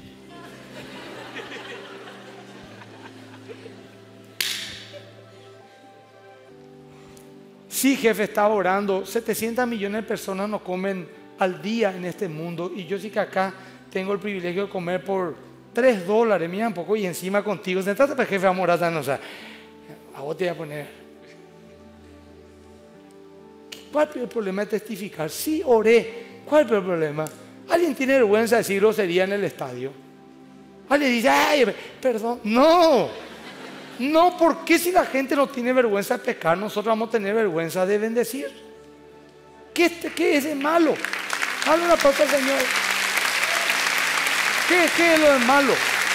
Sí, jefe, estaba orando. 700 millones de personas no comen al día en este mundo. Y yo sí que acá tengo el privilegio de comer por $3. Mira un poco y encima contigo. Sentate, pues, jefe, vamos a orar. O sea, a vos te voy a poner. ¿Cuál es el problema de testificar? Sí, oré. ¿Cuál es el problema? ¿Alguien tiene vergüenza de decir grosería en el estadio? ¿Alguien dice, ay, perdón? No, ¿por qué si la gente no tiene vergüenza de pecar, nosotros vamos a tener vergüenza de bendecir? ¿Qué es de malo? Dale una aplauso al Señor. ¿Qué es lo de malo?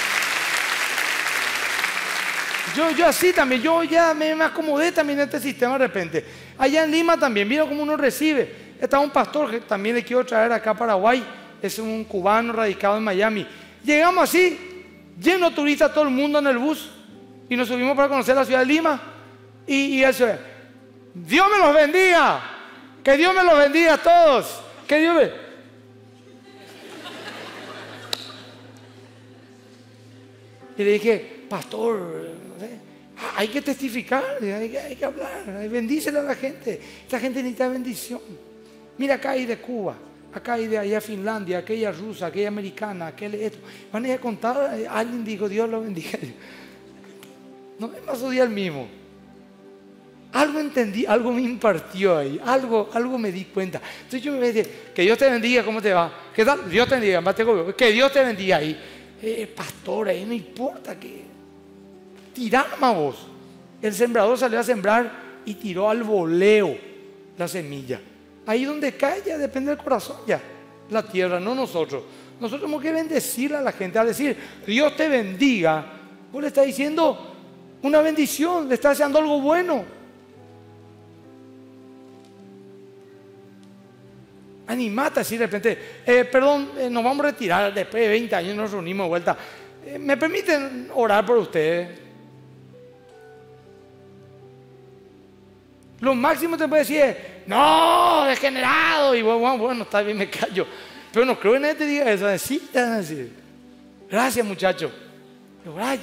Yo así también, yo ya me acomodé también en este sistema de repente. Allá en Lima también, ¿vieron cómo uno recibe? Estaba un pastor que también le quiero traer acá a Paraguay, es un cubano radicado en Miami. Llegamos así, lleno de turistas, todo el mundo en el bus. Y nos subimos para conocer la ciudad de Lima. Y él se ve, Dios me los bendiga. Que Dios me los bendiga a todos. Que Dios me... Y le dije, pastor, hay que testificar, hay que hablar, bendícele a la gente. Esta gente necesita bendición. Mira, acá hay de Cuba, acá hay de allá Finlandia, aquella rusa, aquella americana, aquel esto. Van a ir a contar, alguien dijo, Dios lo bendiga. No me pasó día el mismo. Algo entendí, algo me impartió ahí, algo me di cuenta. Entonces yo me dije, que Dios te bendiga, ¿cómo te va? ¿Qué tal? Dios te bendiga, que Dios te bendiga ahí. Pastor, ahí no importa que tirar más vos. El sembrador salió a sembrar y tiró al voleo la semilla. Ahí donde cae ya depende del corazón ya. La tierra, no nosotros. Nosotros tenemos que bendecirle a la gente. Al decir, Dios te bendiga, vos le estás diciendo una bendición, le está haciendo algo bueno. Animate así de repente, perdón, nos vamos a retirar después de 20 años, nos reunimos de vuelta. ¿Me permiten orar por ustedes? Lo máximo te puede decir es, no, degenerado. Y bueno, está bien, me callo. Pero no creo que nadie te diga eso. Sí, te van a decir, gracias muchacho. Orá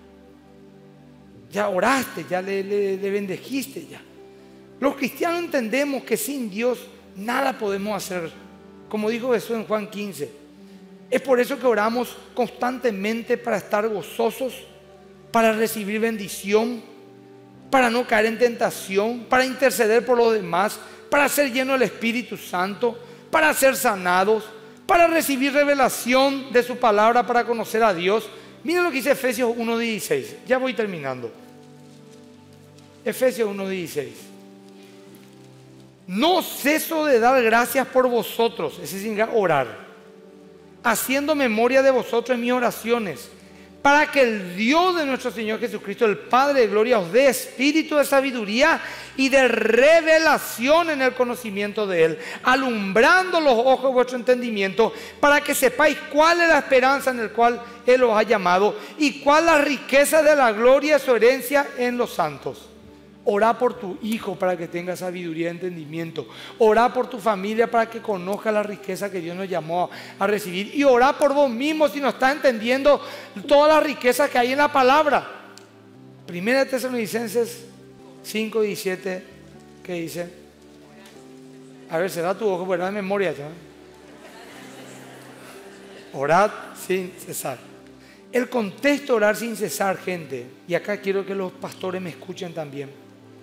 ya oraste, ya le bendejiste ya. Los cristianos entendemos que sin Dios nada podemos hacer. Como dijo Jesús en Juan 15. Es por eso que oramos constantemente para estar gozosos, para recibir bendición, para no caer en tentación, para interceder por los demás, para ser llenos del Espíritu Santo, para ser sanados, para recibir revelación de su palabra, para conocer a Dios. Miren lo que dice Efesios 1:16. Ya voy terminando. Efesios 1:16. No ceso de dar gracias por vosotros, ese significa orar, haciendo memoria de vosotros en mis oraciones, para que el Dios de nuestro Señor Jesucristo, el Padre de gloria, os dé espíritu de sabiduría y de revelación en el conocimiento de Él, alumbrando los ojos de vuestro entendimiento, para que sepáis cuál es la esperanza en la cual Él os ha llamado y cuál la riqueza de la gloria de su herencia en los santos. Orá por tu hijo para que tenga sabiduría y entendimiento. Orá por tu familia para que conozca la riqueza que Dios nos llamó a recibir. Y orá por vos mismo si no estás entendiendo todas las riquezas que hay en la palabra. Primera Tesalonicenses 5:17, ¿qué dice? A ver, será tu ojo, ¿verdad? De memoria, ¿no? Orad sin cesar. El contexto de orar sin cesar, gente, y acá quiero que los pastores me escuchen también,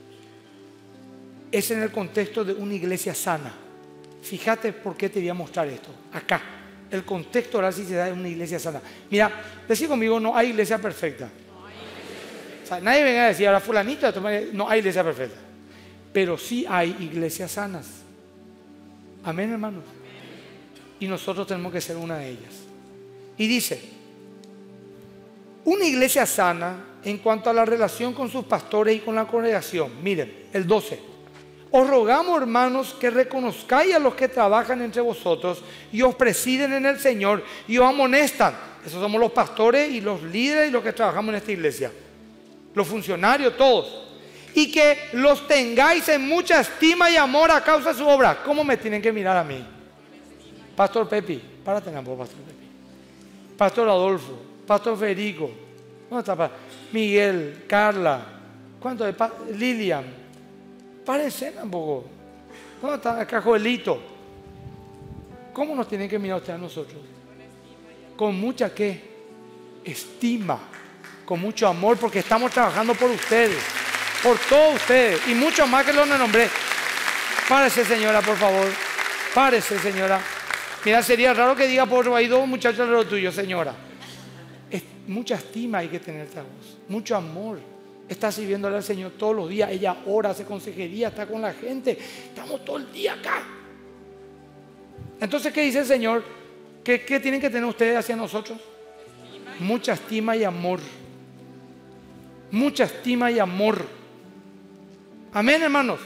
es en el contexto de una iglesia sana. Fíjate por qué te voy a mostrar esto. Acá, el contexto de orar sin cesar es una iglesia sana. Mira, decí conmigo, no hay iglesia perfecta. O sea, nadie venga a decir, ahora fulanito, no hay iglesia perfecta. Pero sí hay iglesias sanas. Amén, hermanos. Y nosotros tenemos que ser una de ellas. Y dice, una iglesia sana en cuanto a la relación con sus pastores y con la congregación. Miren, el 12. Os rogamos, hermanos, que reconozcáis a los que trabajan entre vosotros y os presiden en el Señor y os amonestan. Esos somos los pastores y los líderes y los que trabajamos en esta iglesia. Los funcionarios, todos. Y que los tengáis en mucha estima y amor a causa de su obra. ¿Cómo me tienen que mirar a mí? Pastor Pepi, párate un poco, Pastor Pepi. Pastor Adolfo, Pastor Federico, ¿dónde está? Miguel, Carla, ¿cuánto es? Lilian. Párense un poco. ¿Dónde está acá Joelito? ¿Cómo nos tienen que mirar ustedes a nosotros? Con mucha ¿qué? Estima, con mucho amor, porque estamos trabajando por ustedes, por todos ustedes, y mucho más que los nombré. Párese, señora, por favor. Párese, señora. Mira, sería raro que diga por ahí 2 muchachos de lo tuyo, señora. Mucha estima hay que tener a vos, mucho amor. Está sirviéndole al Señor todos los días. Ella ora, hace consejería, está con la gente. Estamos todo el día acá. Entonces, ¿qué dice el Señor? ¿Qué tienen que tener ustedes hacia nosotros? Mucha estima y amor. Mucha estima y amor. Amén, hermanos.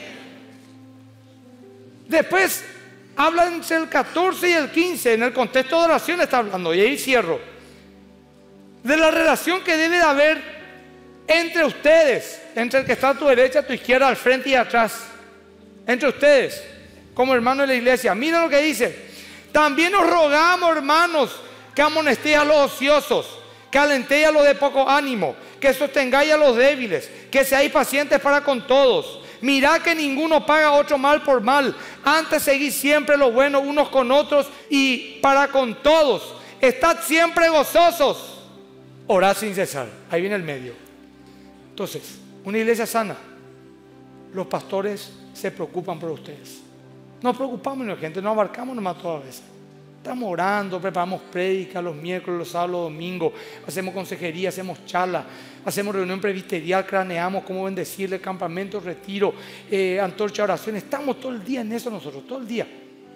Después, habla entre el 14 y el 15. En el contexto de oración está hablando. Y ahí cierro. De la relación que debe de haber entre ustedes, entre el que está a tu derecha, a tu izquierda, al frente y atrás, entre ustedes, como hermanos de la iglesia. Miren lo que dice: también os rogamos, hermanos, que amonestéis a los ociosos, que alentéis a los de poco ánimo, que sostengáis a los débiles, que seáis pacientes para con todos. Mirad que ninguno paga a otro mal por mal, antes seguid siempre lo bueno unos con otros y para con todos. Estad siempre gozosos, orad sin cesar. Ahí viene el medio. Entonces, una iglesia sana, los pastores se preocupan por ustedes. Nos preocupamos, la gente, no abarcamos nomás todas veces. Estamos orando, preparamos prédicas los miércoles, los sábados, los domingos, hacemos consejería, hacemos charlas, hacemos reunión presbiterial, craneamos cómo bendecirle, campamento, retiro, antorcha, oración. Estamos todo el día en eso nosotros, todo el día.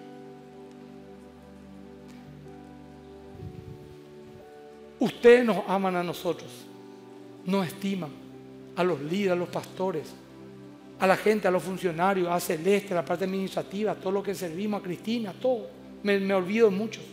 Ustedes nos aman a nosotros, nos estiman. A los líderes, a los pastores, a la gente, a los funcionarios, a Celeste, a la parte administrativa, a todo lo que servimos, a Cristina, a todo. Me olvido de muchos.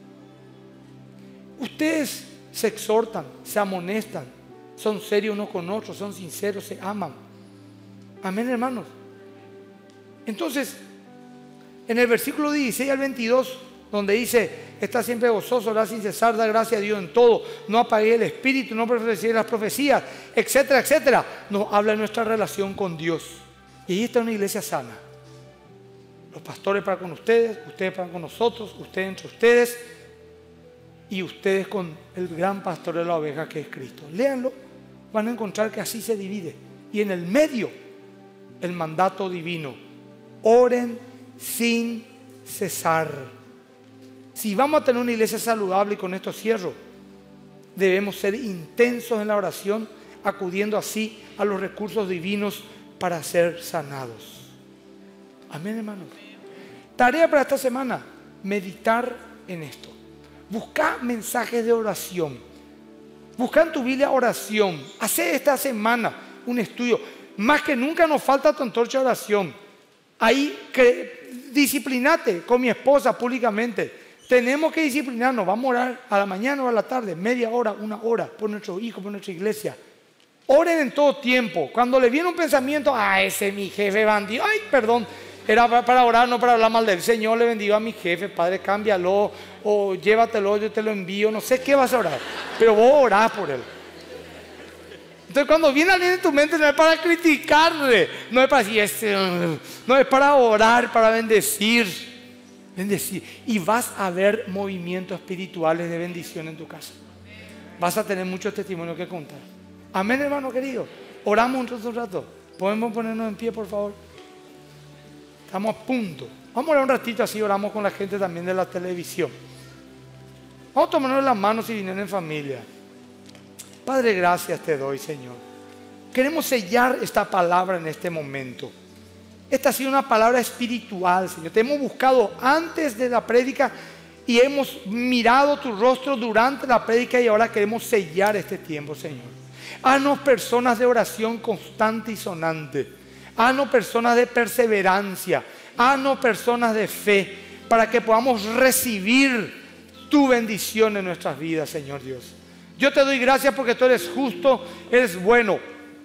Ustedes se exhortan, se amonestan, son serios unos con otros, son sinceros, se aman. Amén, hermanos. Entonces, en el versículo 16 al 22, donde dice: está siempre gozoso, orad sin cesar, da gracias a Dios en todo, no apaguéis el espíritu, no profeséis las profecías, etcétera, etcétera. Nos habla de nuestra relación con Dios. Y ahí está una iglesia sana. Los pastores para con ustedes, ustedes para con nosotros, ustedes entre ustedes y ustedes con el gran pastor de la oveja que es Cristo. Léanlo, van a encontrar que así se divide. Y en el medio, el mandato divino: oren sin cesar. Si vamos a tener una iglesia saludable, y con esto cierro, debemos ser intensos en la oración, acudiendo así a los recursos divinos para ser sanados. Amén, hermanos. Tarea para esta semana: meditar en esto. Busca mensajes de oración. Busca en tu Biblia oración. Hace esta semana un estudio. Más que nunca nos falta tu antorcha de oración. Ahí disciplinate con mi esposa públicamente. Tenemos que disciplinarnos. Vamos a orar a la mañana o a la tarde, media hora, 1 hora, por nuestros hijos, por nuestra iglesia. Oren en todo tiempo. Cuando le viene un pensamiento, ese es mi jefe bandido, ay, perdón, era para orar, no para hablar mal de él. Señor, le bendigo a mi jefe, Padre, cámbialo, o llévatelo, yo te lo envío, no sé qué vas a orar, pero vos orás por él. Entonces, cuando viene alguien en tu mente, no es para criticarle, no es para decir, no es para orar, para bendecir. Y vas a ver movimientos espirituales de bendición en tu casa. Vas a tener muchos testimonios que contar. Amén, hermano querido. Oramos un rato. ¿Podemos ponernos en pie, por favor? Estamos a punto. Vamos a orar un ratito, así oramos con la gente también de la televisión. Vamos a tomarnos las manos y vienen en familia. Padre, gracias te doy, Señor. Queremos sellar esta palabra en este momento. Esta ha sido una palabra espiritual, Señor. Te hemos buscado antes de la prédica y hemos mirado tu rostro durante la prédica y ahora queremos sellar este tiempo, Señor. Haznos personas de oración constante y sonante. Haznos personas de perseverancia. Haznos personas de fe para que podamos recibir tu bendición en nuestras vidas, Señor Dios. Yo te doy gracias porque tú eres justo, eres bueno.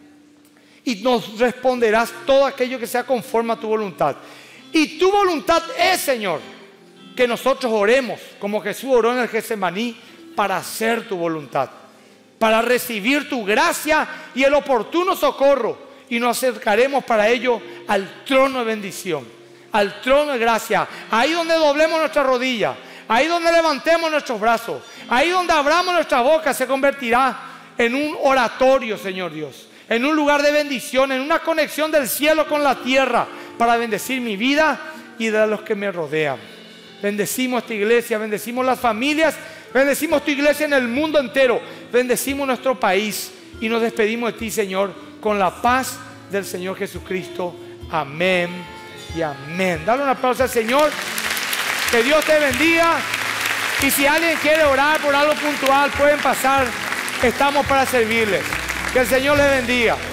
Y nos responderás todo aquello que sea conforme a tu voluntad. Y tu voluntad es, Señor, que nosotros oremos como Jesús oró en el Getsemaní para hacer tu voluntad, para recibir tu gracia y el oportuno socorro. Y nos acercaremos para ello al trono de bendición, al trono de gracia. Ahí donde doblemos nuestra rodilla, ahí donde levantemos nuestros brazos, ahí donde abramos nuestra boca, se convertirá en un oratorio, Señor Dios. En un lugar de bendición, en una conexión del cielo con la tierra, para bendecir mi vida y de los que me rodean. Bendecimos esta iglesia, bendecimos las familias, bendecimos tu iglesia en el mundo entero, bendecimos nuestro país y nos despedimos de ti, Señor, con la paz del Señor Jesucristo. Amén y amén. Dale un aplauso al Señor. Que Dios te bendiga. Y si alguien quiere orar por algo puntual, pueden pasar. Estamos para servirles. Que el Señor les bendiga.